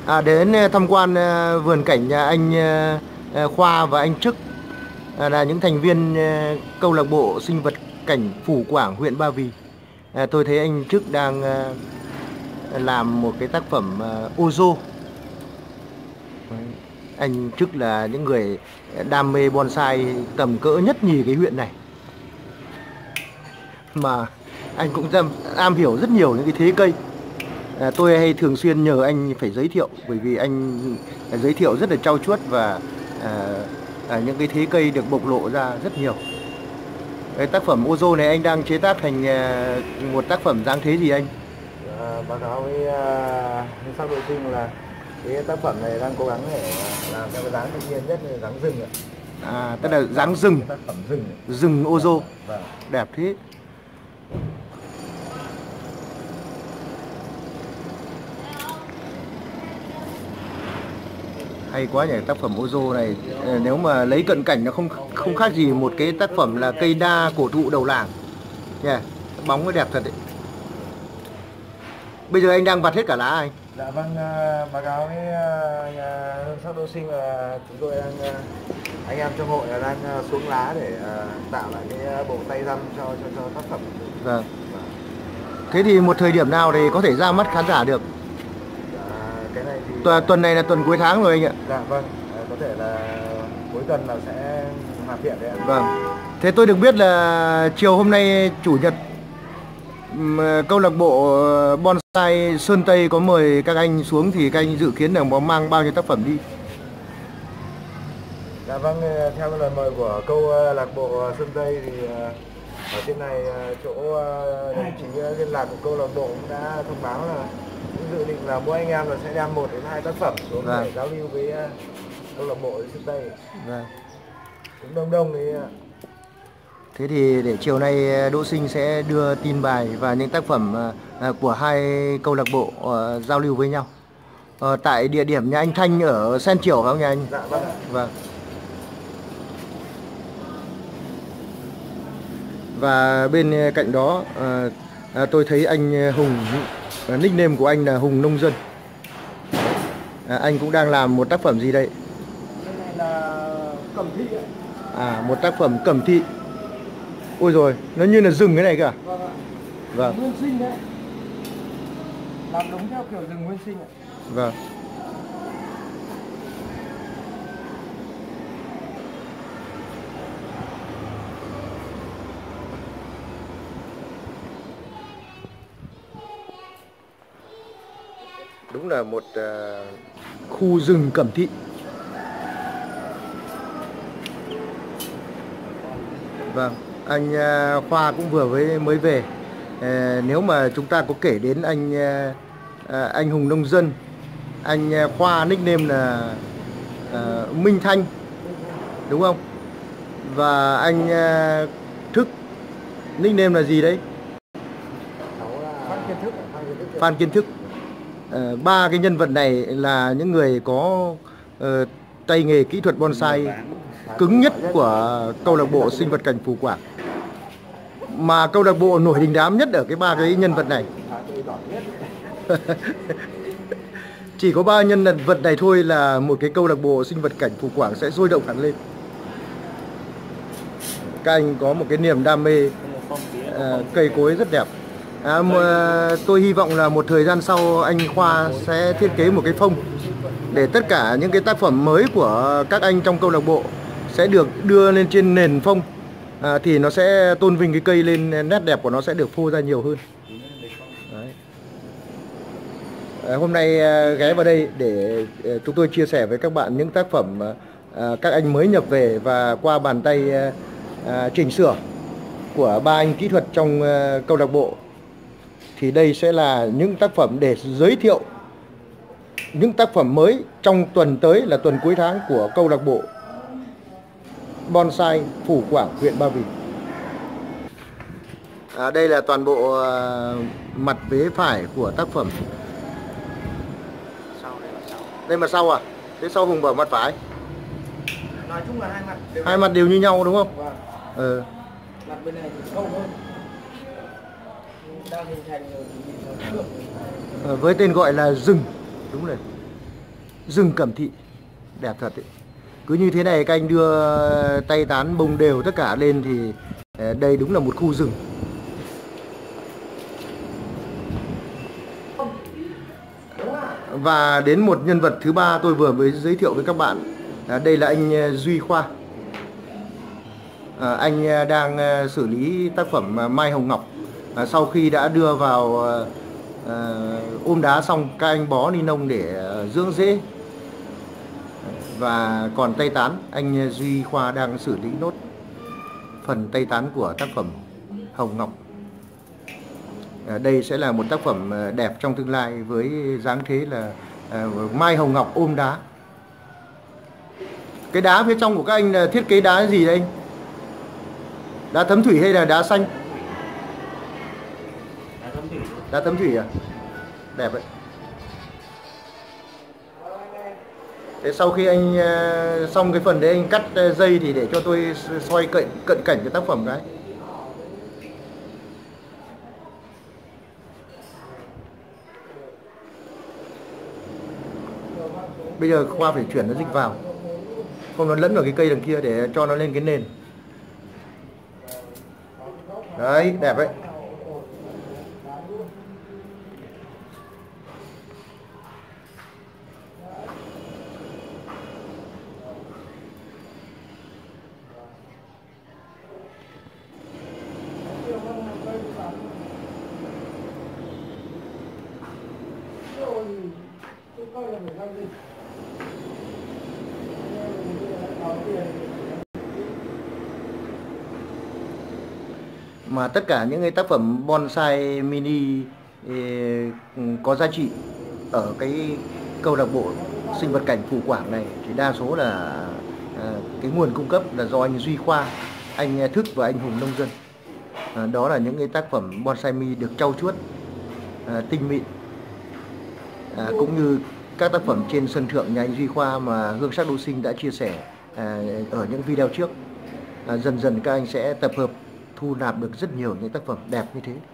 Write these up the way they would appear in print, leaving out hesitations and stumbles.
Đến tham quan vườn cảnh nhà anh Khoa và anh Trức, là những thành viên câu lạc bộ sinh vật cảnh Phù Quảng, huyện Ba Vì. Tôi thấy anh Trức đang làm một cái tác phẩm Ozo. Anh Trức là những người đam mê bonsai tầm cỡ nhất nhì cái huyện này, mà anh cũng am hiểu rất nhiều những cái thế cây. Tôi hay thường xuyên nhờ anh phải giới thiệu, bởi vì anh giới thiệu rất là trau chuốt và những cái thế cây được bộc lộ ra rất nhiều. Cái tác phẩm Ozo này anh đang chế tác thành một tác phẩm dáng thế gì anh? Báo cáo với sắc đội sinh là cái tác phẩm này đang cố gắng để làm theo cái dáng tự nhiên nhất, là dáng rừng ạ. Tức là dáng rừng. Tác phẩm rừng. Rừng Ozo. Vâng. Đẹp thế. Hay quá nhỉ, tác phẩm Ozo này nếu mà lấy cận cảnh nó không khác gì một cái tác phẩm là cây đa cổ thụ đầu làng nha. Bóng nó đẹp thật đấy. Bây giờ anh đang vặt hết cả lá anh? Dạ vâng, báo cáo với sắc đô sinh là chúng tôi đang anh em trong hội là đang xuống lá để tạo lại cái bộ tay răm cho tác phẩm. Vâng. Thế thì một thời điểm nào thì có thể ra mắt khán giả được? Cái này thì tuần này là tuần cuối tháng rồi anh ạ. Dạ vâng, có thể là cuối tuần là sẽ hoàn thiện đấy ạ. Vâng. Thế tôi được biết là chiều hôm nay chủ nhật, câu lạc bộ bonsai Sơn Tây có mời các anh xuống, thì các anh dự kiến là mang bao nhiêu tác phẩm đi? Dạ vâng, theo lời mời của câu lạc bộ Sơn Tây thì ở trên này chỗ đồng chí liên lạc của câu lạc bộ cũng đã thông báo là dự định là mỗi anh em là sẽ đem 1 đến 2 tác phẩm xuống để giao lưu với câu lạc bộ Sơn Tây. Vâng. Cũng đông đấy. Thế thì để chiều nay Đỗ Sinh sẽ đưa tin bài và những tác phẩm của hai câu lạc bộ giao lưu với nhau tại địa điểm nhà anh Thanh ở Sen Chiểu phải không nhà anh? Dạ vâng. Vâng. Và bên cạnh đó tôi thấy anh Hùng, nickname của anh là Hùng Nông Dân. Anh cũng đang làm một tác phẩm gì đây? Cái này là cẩm thị. Một tác phẩm cẩm thị. Ôi rồi, nó như là rừng cái này cả. Vâng ạ. Vâng. Nguyên sinh đấy. Làm đúng theo kiểu rừng nguyên sinh ạ. Vâng. Đúng là một khu rừng cẩm thị. Vâng, anh Khoa cũng mới về. Nếu mà chúng ta có kể đến anh Hùng Nông Dân, anh Khoa nickname là Minh Thanh, đúng không? Và anh Thức nickname là gì đấy? Phan Kiên Thức. Ba cái nhân vật này là những người có tay nghề kỹ thuật bonsai cứng nhất của câu lạc bộ sinh vật cảnh Phù Quảng, mà câu lạc bộ nổi đình đám nhất ở cái ba cái nhân vật này. Chỉ có ba nhân vật này thôi là một cái câu lạc bộ sinh vật cảnh Phù Quảng sẽ sôi động hẳn lên. Các anh có một cái niềm đam mê cây cối rất đẹp. Tôi hy vọng là một thời gian sau anh Khoa sẽ thiết kế một cái phông để tất cả những cái tác phẩm mới của các anh trong câu lạc bộ sẽ được đưa lên trên nền phông, thì nó sẽ tôn vinh cái cây lên, nét đẹp của nó sẽ được phô ra nhiều hơn. Đấy. Hôm nay ghé vào đây để chúng tôi chia sẻ với các bạn những tác phẩm các anh mới nhập về và qua bàn tay chỉnh sửa của ba anh kỹ thuật trong câu lạc bộ. Thì đây sẽ là những tác phẩm để giới thiệu những tác phẩm mới trong tuần tới, là tuần cuối tháng của câu lạc bộ bonsai Phù Quảng, huyện Ba Vì. Đây là toàn bộ mặt vế phải của tác phẩm. Đây mặt sau à? Thế sau Hùng bảo mặt phải. Nói chung là hai mặt đều như nhau đúng không? Vâng. Mặt bên này thì sâu hơn. Đang hình thành rồi thì với tên gọi là rừng. Đúng rồi. rừng Cẩm Thị, đẹp thật đấy. Cứ như thế này các anh đưa tay tán bông đều tất cả lên thì đây đúng là một khu rừng. Và đến một nhân vật thứ ba tôi vừa mới giới thiệu với các bạn, đây là anh Duy Khoa. Anh đang xử lý tác phẩm Mai Hồng Ngọc. Sau khi đã đưa vào ôm đá xong, các anh bó ni lông để dưỡng rễ. Và còn tay tán, anh Duy Khoa đang xử lý nốt phần tay tán của tác phẩm Hồng Ngọc. Đây sẽ là một tác phẩm đẹp trong tương lai với dáng thế là Mai Hồng Ngọc ôm đá. Cái đá phía trong của các anh là thiết kế đá gì đây? Đá thấm thủy hay là đá xanh? Đá thấm thủy. Đá thấm thủy à? Đẹp đấy. Thế sau khi anh xong cái phần đấy anh cắt dây thì để cho tôi xoay cận cảnh cái tác phẩm cái. Bây giờ Khoa phải chuyển nó dịch vào, không nó lẫn vào cái cây đằng kia để cho nó lên cái nền. Đấy, đẹp đấy. Mà tất cả những cái tác phẩm bonsai mini có giá trị ở cái câu lạc bộ sinh vật cảnh Phù Quảng này thì đa số là cái nguồn cung cấp là do anh Duy Khoa, anh Thức và anh Hùng Nông Dân. Đó là những cái tác phẩm bonsai mini được trau chuốt, tinh mịn, cũng như các tác phẩm trên sân thượng nhà anh Duy Khoa mà Hương Sắc Đô Sinh đã chia sẻ ở những video trước. Dần dần các anh sẽ tập hợp thu nạp được rất nhiều những tác phẩm đẹp như thế.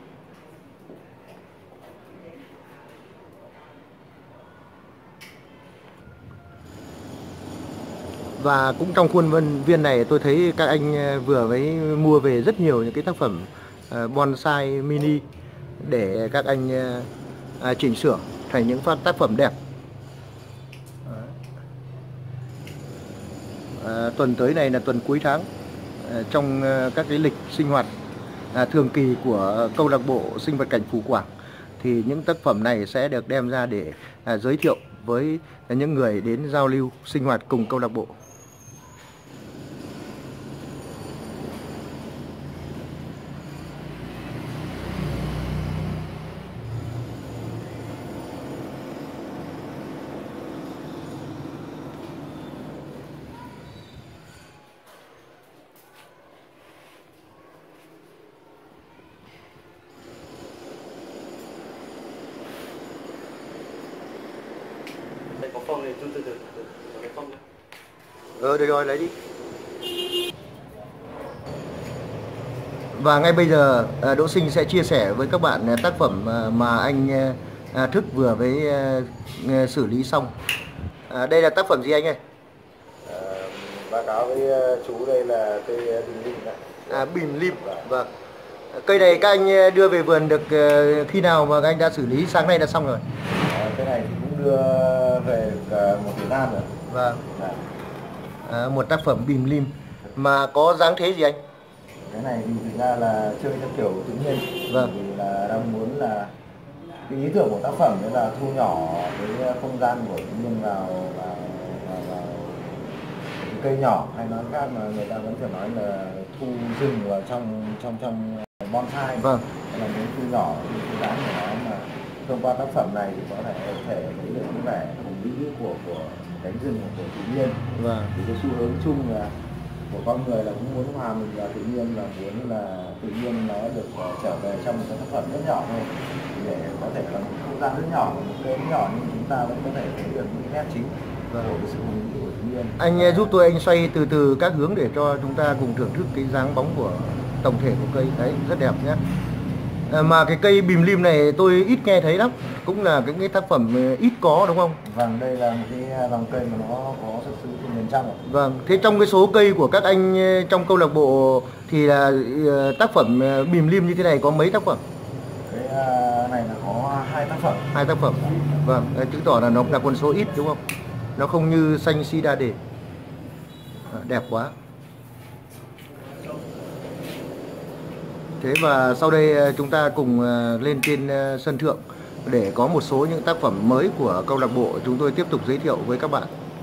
Và cũng trong khuôn viên này tôi thấy các anh vừa mới mua về rất nhiều những cái tác phẩm bonsai mini để các anh chỉnh sửa thành những tác phẩm đẹp. Tuần tới này là tuần cuối tháng, trong các cái lịch sinh hoạt thường kỳ của câu lạc bộ sinh vật cảnh Phù Quảng thì những tác phẩm này sẽ được đem ra để giới thiệu với những người đến giao lưu sinh hoạt cùng câu lạc bộ. Đây có phong này, từ cái phong này. Được rồi, lấy đi. Và ngay bây giờ Đỗ Sinh sẽ chia sẻ với các bạn tác phẩm mà anh Thức vừa mới xử lý xong. Đây là tác phẩm gì anh ơi? Báo cáo với chú đây là cây bình lim đấy. Bình lim. Vâng. Cây này các anh đưa về vườn được khi nào mà các anh đã xử lý? Sáng nay đã xong rồi. Cái này thì cũng đưa về một thời gian rồi. Vâng. Một tác phẩm bình lim mà có dáng thế gì anh? Cái này thì thực ra là chơi theo kiểu tự nhiên. Vâng. Vì là đang muốn là cái ý tưởng của tác phẩm đấy là thu nhỏ cái không gian của tự nhiên vào cây nhỏ, hay nói khác mà người ta vẫn thường nói là thu rừng vào trong bonsai. Vâng. Là muốn thu nhỏ cái dáng của nó, mà thông qua tác phẩm này thì có thể thấy được cái vẻ hùng vĩ của cánh rừng của tự nhiên. Vâng. Thì cái xu hướng chung là của con người là cũng muốn hòa mình vào tự nhiên và muốn là tự nhiên nó được trở về trong một cái tác phẩm rất nhỏ thôi, để có thể là một không gian rất nhỏ, một cây nhỏ nhưng chúng ta vẫn có thể thấy được những nét chính của cái sự hùng vĩ của tự nhiên. Anh giúp tôi anh xoay từ từ các hướng để cho chúng ta cùng thưởng thức cái dáng bóng của tổng thể của cây. Đấy, rất đẹp nhé. Mà cái cây bìm lim này tôi ít nghe thấy lắm, cũng là cái tác phẩm ít có đúng không? Vâng, đây là một cái dòng cây mà nó có xuất xứ từ miền trong ạ. Vâng, thế trong cái số cây của các anh trong câu lạc bộ thì là tác phẩm bìm lim như thế này có mấy tác phẩm? Cái này là có 2 tác phẩm. 2 tác phẩm. Vâng, chứng tỏ là nó là con số ít đúng không? Nó không như xanh sida đề. Đẹp quá. Thế và sau đây chúng ta cùng lên trên sân thượng để có một số những tác phẩm mới của câu lạc bộ chúng tôi tiếp tục giới thiệu với các bạn.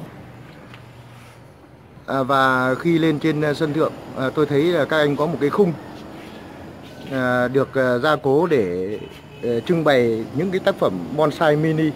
Và khi lên trên sân thượng tôi thấy là các anh có một cái khung được gia cố để trưng bày những cái tác phẩm bonsai mini.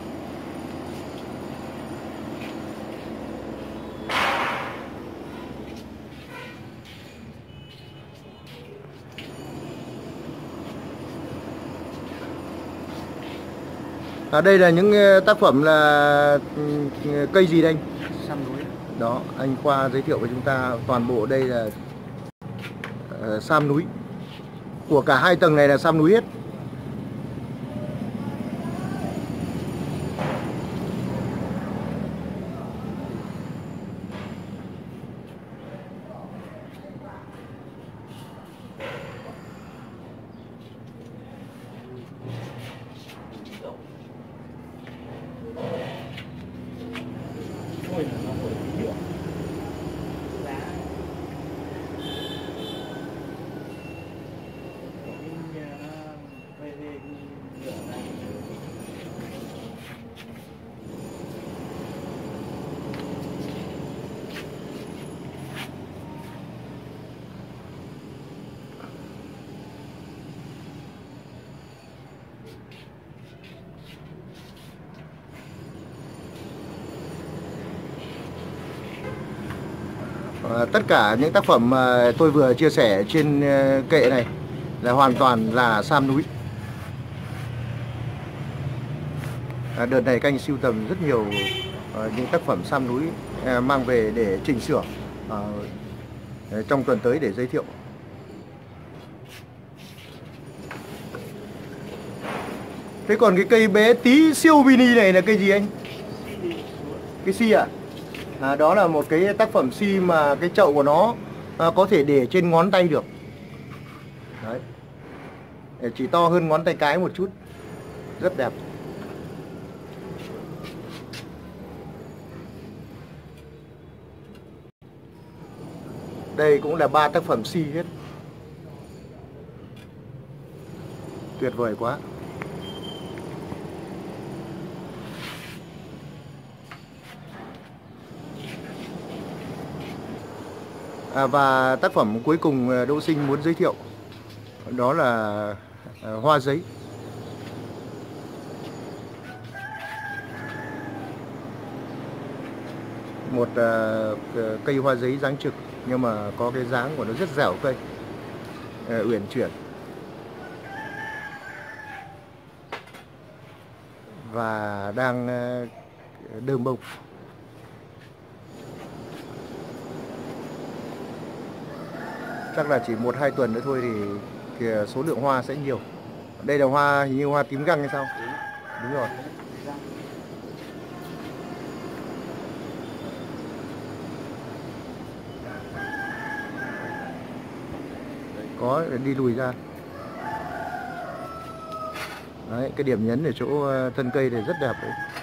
Đây là những tác phẩm là cây gì đây anh? Sam núi. Đó, anh Khoa giới thiệu với chúng ta toàn bộ đây là sam núi. Của cả 2 tầng này là sam núi hết. Tất cả những tác phẩm mà tôi vừa chia sẻ trên kệ này là hoàn toàn là sam núi. Đợt này các anh sưu tầm rất nhiều những tác phẩm sam núi mang về để chỉnh sửa trong tuần tới để giới thiệu. Thế còn cái cây bé tí siêu mini này là cây gì anh? Cái si ạ? Đó là một cái tác phẩm si mà cái chậu của nó có thể để trên ngón tay được. Đấy. Chỉ to hơn ngón tay cái một chút. Rất đẹp. Đây cũng là 3 tác phẩm si hết. Tuyệt vời quá. Và tác phẩm cuối cùng Đỗ Sinh muốn giới thiệu đó là hoa giấy. Một cây hoa giấy dáng trực nhưng mà có cái dáng của nó rất dẻo cây, uyển chuyển và đang đơm bông. Chắc là chỉ 1-2 tuần nữa thôi thì số lượng hoa sẽ nhiều. Đây là hoa hình như hoa tím găng hay sao? Đúng rồi. Có đi lùi ra. Đấy, cái điểm nhấn ở chỗ thân cây này rất đẹp đấy.